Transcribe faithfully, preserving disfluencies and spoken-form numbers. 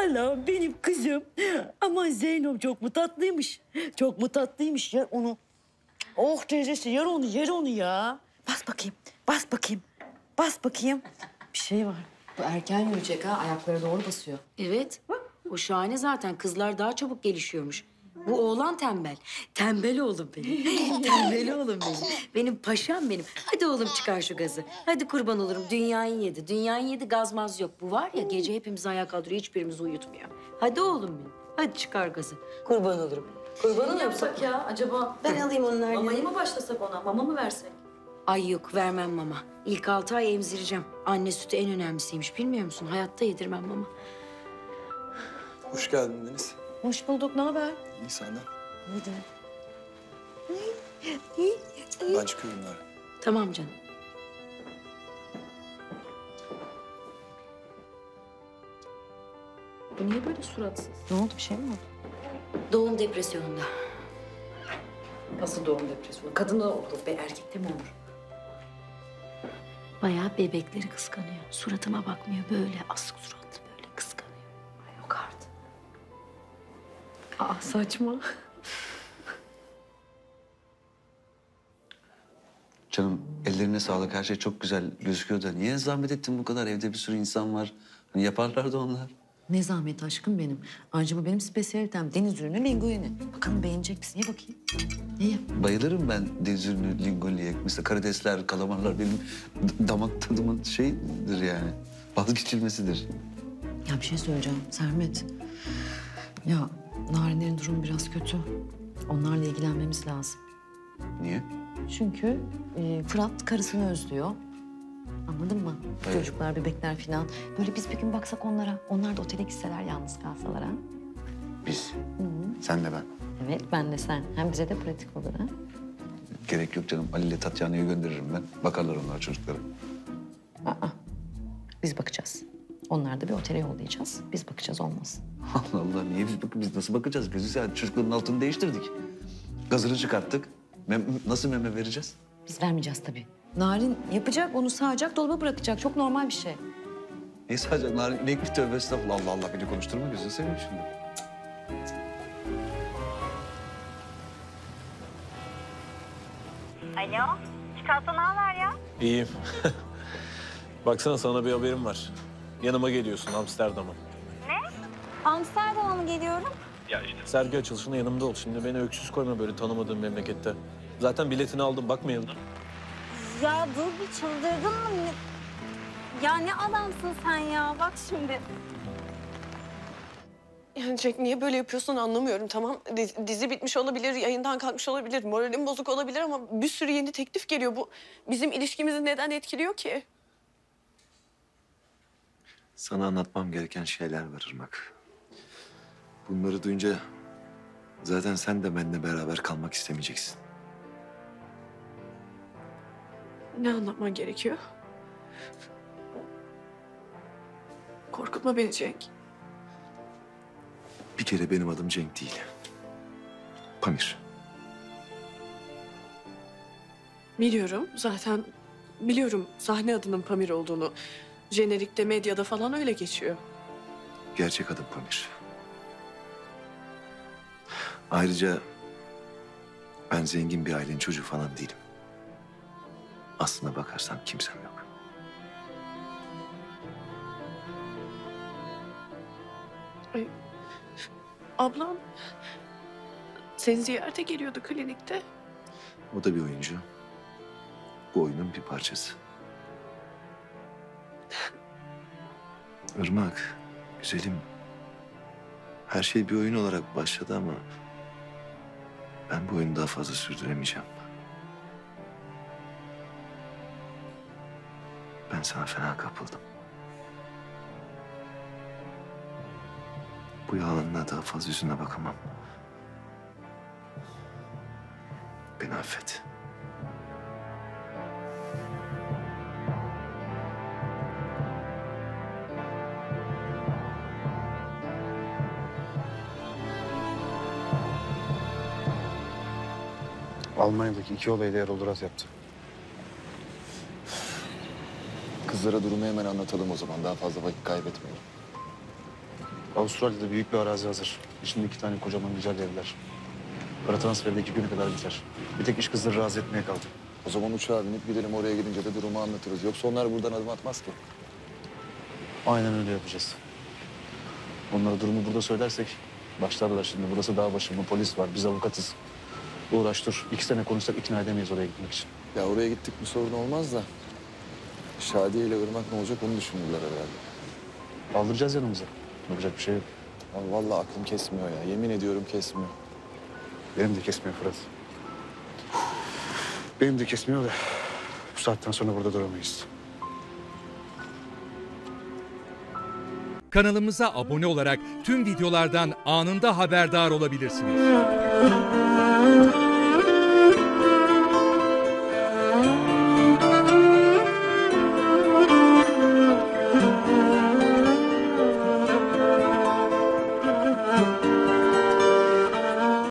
Allah'ım benim kızım. Aman Zeynep çok mu tatlıymış. Çok mu tatlıymış ya onu. Oh teyzesi yer onu yer onu ya. Bas bakayım bas bakayım. Bas bakayım. Bir şey var. Bu erken yürüyecek ha. Ayakları doğru basıyor. Evet. O şahane zaten. Kızlar daha çabuk gelişiyormuş. Bu oğlan tembel. Tembel oğlum benim. Tembel oğlum benim. Benim paşam benim. Hadi oğlum çıkar şu gazı. Hadi kurban olurum. Dünyayı yedi. Dünyayı yedi gazmaz yok. Bu var ya gece hepimizi ayağa kaldırıyor. Hiçbirimizi uyutmuyor. Hadi oğlum benim. Hadi çıkar gazı. Kurban olurum. Kurban olurum. Yapsak ya acaba Ben alayım onları. mamayı mı başlasak ona? Mama mı versek? Ay yok vermem mama. İlk altı ay emzireceğim. Anne sütü en önemlisiymiş. Bilmiyor musun? Hayatta yedirmem mama. Hoş geldin Deniz. Hoş bulduk ne haber? İyi senden. Hadi. Ben çıkıyorum Nare. Tamam canım. Bu niye böyle suratsız? Ne oldu bir şey mi oldu? Doğum depresyonunda. Nasıl doğum depresyonu? Kadında olur be, erkekte mi olur? Bayağı bebekleri kıskanıyor. Suratıma bakmıyor böyle asık suratlı böyle kıskanıyor. Ay yok artık. Aa saçma. Canım ellerine sağlık. Her şey çok güzel gözüküyor da niye zahmet ettin bu kadar? Evde bir sürü insan var. Hani yaparlardı onlar. Ne zahmet aşkım benim. Ayrıca bu benim spesiyalitem. Deniz ürünü linguini. Bakalım beğenecek misin? Ye bakayım. Ye ye. Bayılırım ben deniz ürünü linguiniye. Mesela karidesler, kalamarlar benim d- damak tadımın şeyidir yani. Vazgeçilmesidir. Ya bir şey söyleyeceğim Sermet. Ya Narinlerin durumu biraz kötü. Onlarla ilgilenmemiz lazım. Niye? Çünkü e, Fırat karısını özlüyor. Anladın mı? Evet. Çocuklar, bebekler falan. Böyle biz bir gün baksak onlara. Onlar da otele gitseler yalnız kalsalar ha. Biz. Hı hı. Sen de ben. Evet ben de sen. Hem bize de pratik olur ha. Gerek yok canım. Ali ile Tatyana'yı gönderirim ben. Bakarlar onlar çocuklara. Aa, biz bakacağız. Onları da bir otele yollayacağız. Biz bakacağız olmaz. Allah Allah niye biz bak biz nasıl bakacağız? Gözü seveyim çocukların altını değiştirdik. Gazını çıkarttık. Mem nasıl meme vereceğiz? Biz vermeyeceğiz tabii. Narin yapacak, onu sağacak, dolaba bırakacak. Çok normal bir şey. Ne sadece narin inek mi tövbe estağfurullah. Allah Allah beni konuşturma gözünü seveyim şimdi. Alo, Çikolata ne haber ya? İyiyim. Baksana sana bir haberim var. Yanıma geliyorsun Amsterdam'a. Amsterdam'a mı geliyorum? Ya işte sergi açılışında yanımda ol. Şimdi beni öksüz koyma böyle tanımadığım memlekette. Zaten biletini aldım bakmayalım. Ya dur bir çıldırdın mı? Ne- Ya ne adamsın sen ya, bak şimdi. Yani Jack niye böyle yapıyorsun anlamıyorum. Tamam dizi, dizi bitmiş olabilir, yayından kalkmış olabilir, moralim bozuk olabilir ama bir sürü yeni teklif geliyor. Bu bizim ilişkimizi neden etkiliyor ki? Sana anlatmam gereken şeyler var Irmak. Bunları duyunca zaten sen de benimle beraber kalmak istemeyeceksin. Ne anlatman gerekiyor? Korkutma beni Cenk. Bir kere benim adım Cenk değil. Pamir. Biliyorum zaten biliyorum sahne adının Pamir olduğunu. Jenerikte, medyada falan öyle geçiyor. Gerçek adım Pamir. Ayrıca ben zengin bir ailenin çocuğu falan değilim. Aslına bakarsan kimsem yok. Ay, ablam seni ziyarete geliyordu klinikte. O da bir oyuncu. Bu oyunun bir parçası. Irmak, güzelim. Her şey bir oyun olarak başladı ama ben bu oyunu daha fazla sürdüremeyeceğim. Ben sana fena kapıldım. Bu yalanına daha fazla yüzüne bakamam. Beni affet. Almanya'daki iki olayı da Erol Duras yaptı. Kızlara durumu hemen anlatalım o zaman. Daha fazla vakit kaybetmeyelim. Avustralya'da büyük bir arazi hazır. İçinde iki tane kocaman güzel evler. Para transferi de iki güne kadar biter. Bir tek iş kızları razı etmeye kaldı. O zaman uçağa binip gidelim, oraya gidince de durumu anlatırız. Yoksa onlar buradan adım atmaz ki. Aynen öyle yapacağız. Onlara durumu burada söylersek başlarlar şimdi. Burası dağ başı mı, polis var, biz avukatız. Uğraş dur. İki sene konuşsak ikna edemeyiz oraya gitmek için. Ya oraya gittik bir sorun olmaz da. Şadiye ile Irmak ne olacak onu düşünürler herhalde. Aldıracağız yanımıza. Yapacak bir şey yok. Abi vallahi aklım kesmiyor ya. Yemin ediyorum kesmiyor. Benim de kesmiyor Fırat. Benim de kesmiyor da bu saatten sonra burada duramayız. Kanalımıza abone olarak tüm videolardan anında haberdar olabilirsiniz.